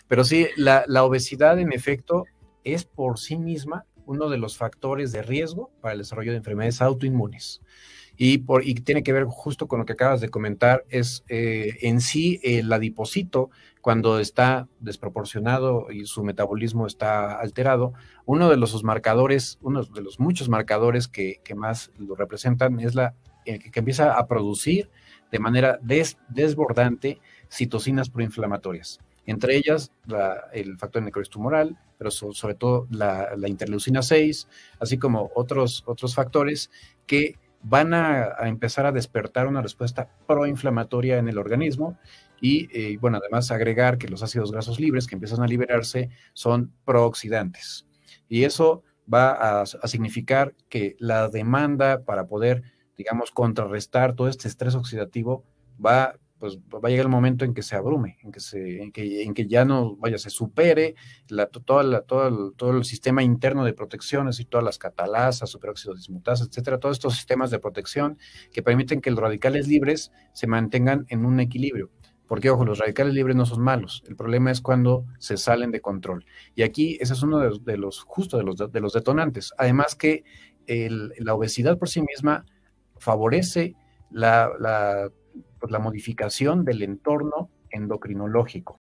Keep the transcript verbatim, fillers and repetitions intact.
Pero sí, la, la obesidad en efecto es por sí misma uno de los factores de riesgo para el desarrollo de enfermedades autoinmunes. Y, por, y tiene que ver justo con lo que acabas de comentar, es eh, en sí el adipocito, cuando está desproporcionado y su metabolismo está alterado, uno de los marcadores, uno de los muchos marcadores que, que más lo representan es la eh, que, que empieza a producir de manera des, desbordante citocinas proinflamatorias. Entre ellas, la, el factor necrosis tumoral, pero so, sobre todo la, la interleucina seis, así como otros, otros factores que van a, a empezar a despertar una respuesta proinflamatoria en el organismo y, eh, bueno, además agregar que los ácidos grasos libres que empiezan a liberarse son prooxidantes. Y eso va a, a significar que la demanda para poder, digamos, contrarrestar todo este estrés oxidativo va pues va a llegar el momento en que se abrume, en que, se, en que, en que ya no, vaya, se supere la, toda la, todo, el, todo el sistema interno de protección, así todas las catalasas, superóxido dismutasa, etcétera, todos estos sistemas de protección que permiten que los radicales libres se mantengan en un equilibrio. Porque, ojo, los radicales libres no son malos, el problema es cuando se salen de control. Y aquí ese es uno de los, de los justo de los, de los detonantes. Además que el, la obesidad por sí misma favorece la, la pues, la modificación del entorno endocrinológico.